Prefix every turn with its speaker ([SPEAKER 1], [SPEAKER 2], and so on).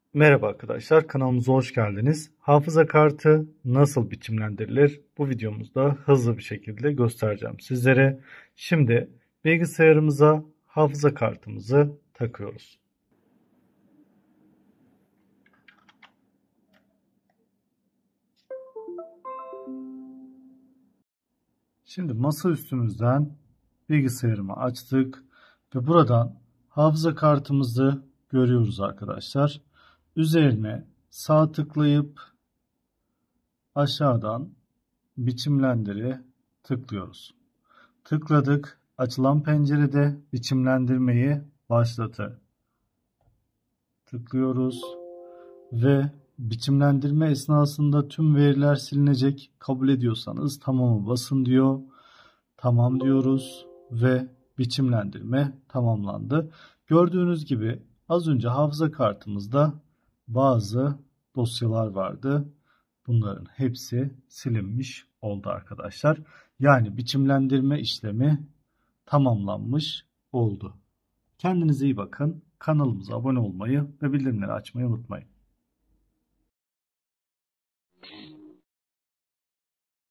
[SPEAKER 1] Merhaba arkadaşlar, kanalımıza hoş geldiniz. Hafıza kartı nasıl biçimlendirilir? Bu videomuzda hızlı bir şekilde göstereceğim sizlere. Şimdi bilgisayarımıza hafıza kartımızı takıyoruz. Şimdi masa üstümüzden bilgisayarımı açtık ve buradan hafıza kartımızı görüyoruz arkadaşlar. Üzerine sağ tıklayıp aşağıdan biçimlendire tıklıyoruz. Tıkladık. Açılan pencerede biçimlendirmeyi başlatı. Tıklıyoruz ve biçimlendirme esnasında tüm veriler silinecek. Kabul ediyorsanız tamamı basın diyor. Tamam diyoruz ve biçimlendirme tamamlandı. Gördüğünüz gibi az önce hafıza kartımızda bazı dosyalar vardı. Bunların hepsi silinmiş oldu arkadaşlar. Yani biçimlendirme işlemi tamamlanmış oldu. Kendinize iyi bakın. Kanalımıza abone olmayı ve bildirimleri açmayı unutmayın.